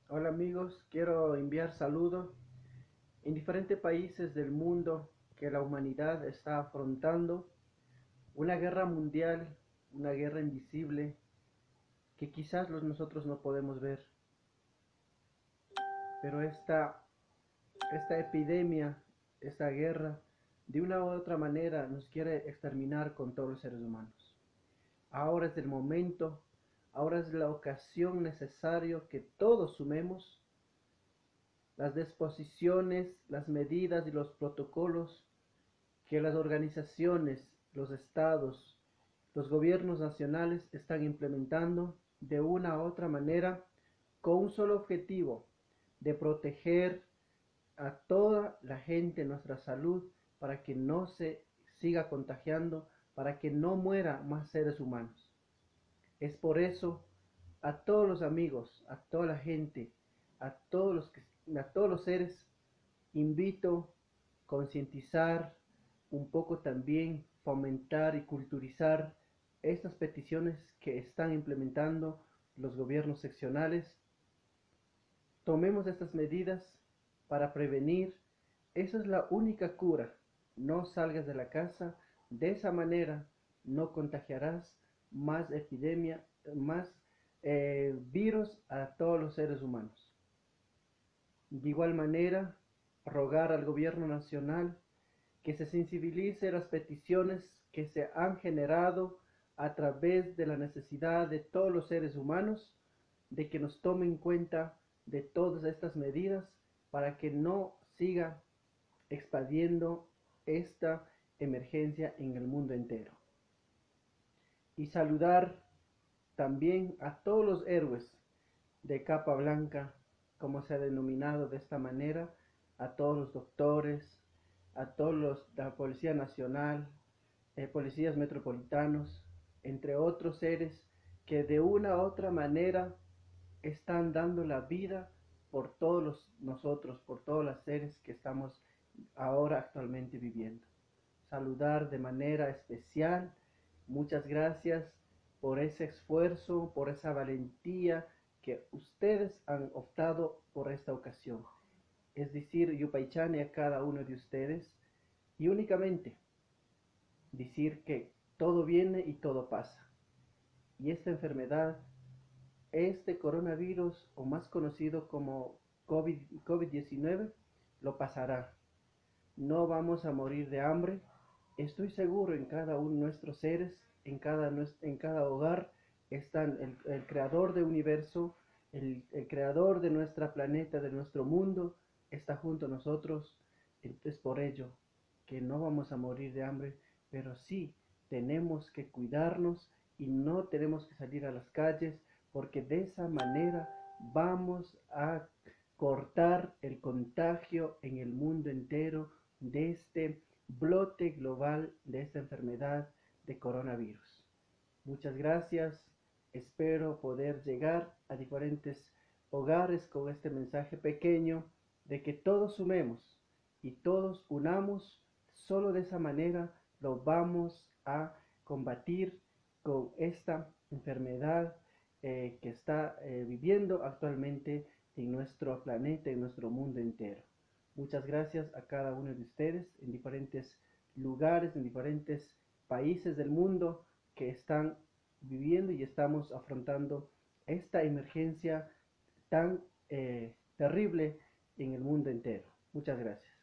Hola amigos, quiero enviar saludos en diferentes países del mundo que la humanidad está afrontando una guerra mundial, una guerra invisible que quizás nosotros no podemos ver, pero esta epidemia, esta guerra, de una u otra manera nos quiere exterminar con todos los seres humanos. Ahora es el momento, ahora es la ocasión necesaria que todos sumemos las disposiciones, las medidas y los protocolos que las organizaciones, los estados, los gobiernos nacionales están implementando de una u otra manera con un solo objetivo, de proteger a toda la gente nuestra salud para que no se siga contagiando, para que no muera más seres humanos. Es por eso a todos los amigos, a toda la gente, a todos los seres, invito a concientizar, un poco también fomentar y culturizar estas peticiones que están implementando los gobiernos seccionales. Tomemos estas medidas para prevenir. Esa es la única cura. No salgas de la casa. De esa manera no contagiarás más epidemia, más virus a todos los seres humanos. De igual manera, rogar al gobierno nacional que se sensibilice las peticiones que se han generado a través de la necesidad de todos los seres humanos, de que nos tomen en cuenta de todas estas medidas para que no siga expandiendo esta emergencia en el mundo entero. Y saludar también a todos los héroes de capa blanca, como se ha denominado de esta manera, a todos los doctores, a todos la Policía Nacional, policías metropolitanos, entre otros seres que de una u otra manera están dando la vida por nosotros, por todos los seres que estamos ahora actualmente viviendo. Saludar de manera especial, muchas gracias por ese esfuerzo, por esa valentía que ustedes han optado por esta ocasión. Es decir, Yupaychane a cada uno de ustedes y únicamente decir que todo viene y todo pasa. Y esta enfermedad, este coronavirus, o más conocido como COVID-19, lo pasará. No vamos a morir de hambre. Estoy seguro en cada uno de nuestros seres, en cada hogar, están el creador del universo, el creador de nuestro planeta, de nuestro mundo, está junto a nosotros. Es por ello que no vamos a morir de hambre, pero sí tenemos que cuidarnos y no tenemos que salir a las calles, porque de esa manera vamos a cortar el contagio en el mundo entero de este brote global de esta enfermedad de coronavirus. Muchas gracias. Espero poder llegar a diferentes hogares con este mensaje pequeño de que todos sumemos y todos unamos. Solo de esa manera lo vamos a combatir con esta enfermedad que está viviendo actualmente en nuestro planeta, en nuestro mundo entero. Muchas gracias a cada uno de ustedes en diferentes lugares, en diferentes países del mundo que están viviendo y estamos afrontando esta emergencia tan terrible en el mundo entero. Muchas gracias.